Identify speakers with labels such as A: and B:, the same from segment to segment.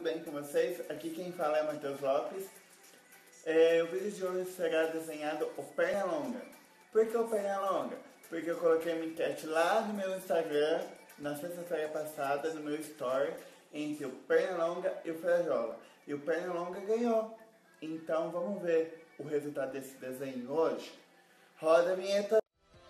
A: bem com vocês? Aqui quem fala é Matheus Lopes. O vídeo de hoje será desenhado o Pernalonga. Por que o Pernalonga? Porque eu coloquei uma enquete lá no meu Instagram, na sexta-feira passada, no meu story, entre o Pernalonga e o Frajola. E o Pernalonga ganhou. Então vamos ver o resultado desse desenho hoje. Roda a vinheta.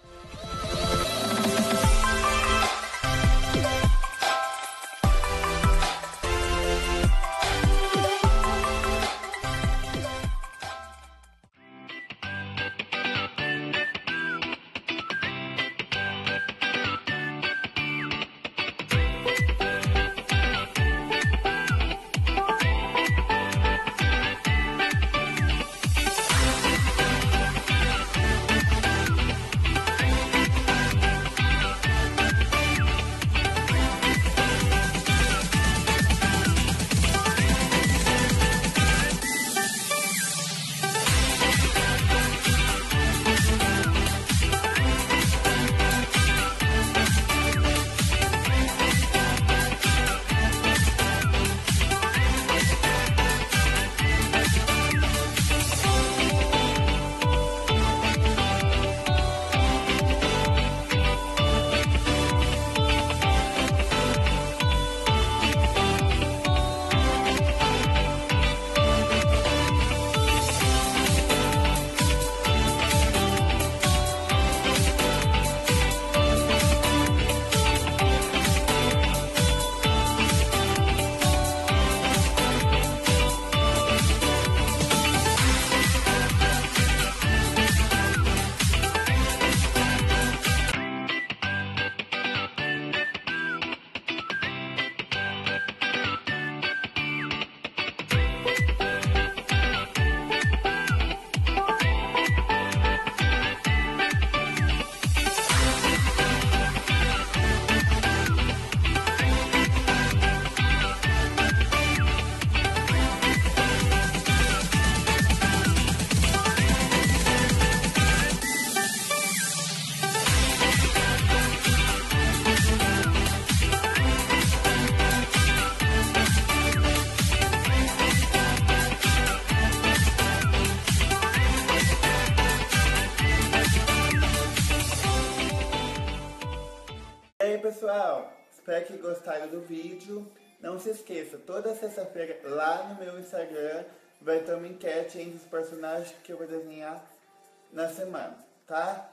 A: E aí pessoal, espero que gostaram do vídeo. Não se esqueça, toda sexta-feira lá no meu Instagram vai ter uma enquete entre os personagens que eu vou desenhar na semana, tá?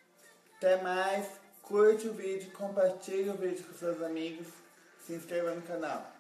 A: Até mais, curte o vídeo, compartilhe o vídeo com seus amigos, se inscreva no canal.